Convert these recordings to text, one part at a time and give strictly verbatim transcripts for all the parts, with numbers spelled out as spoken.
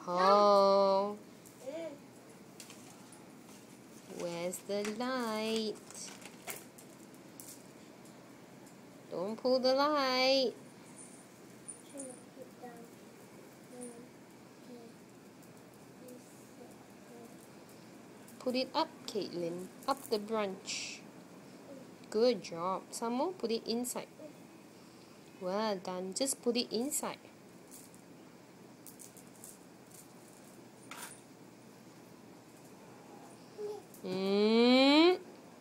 Oh. Where's the light? Don't pull the light. Put it up, Caitlin. Up the branch. Good job. Some more. Put it inside. Well done. Just put it inside. Mm.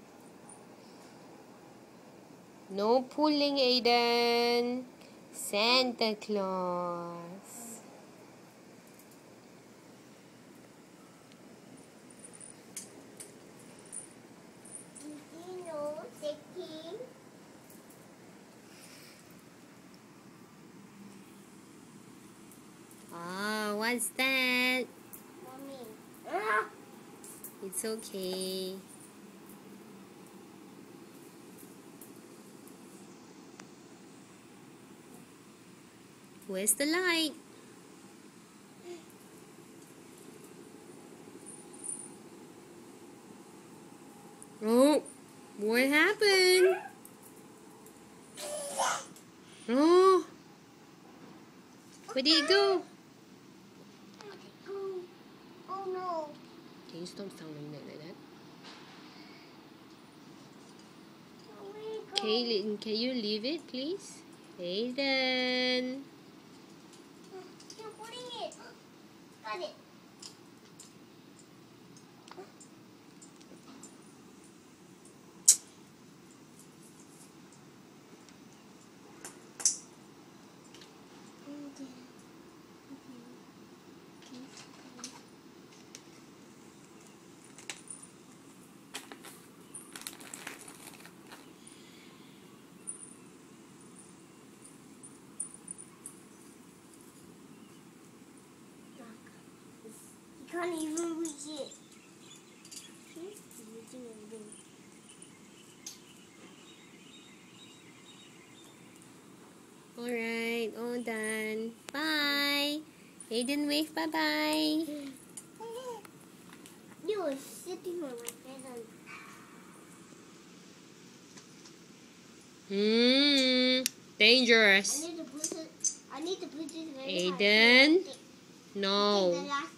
No pulling, Ayden. Santa Claus. Oh, what's that? Mommy. Ah! It's okay. Where's the light? Oh, what happened? Oh, where did it go? Oh, oh no. Can you stop sounding like that? Kaylin, can you leave it, please? Ayden. You're putting it. Got it. You can't even reach it. Alright, all done. Bye. Ayden, wave bye-bye. You were sitting on my present. Hmm. Dangerous. I need to put it. I need to put it very Ayden. high. No. Okay, the last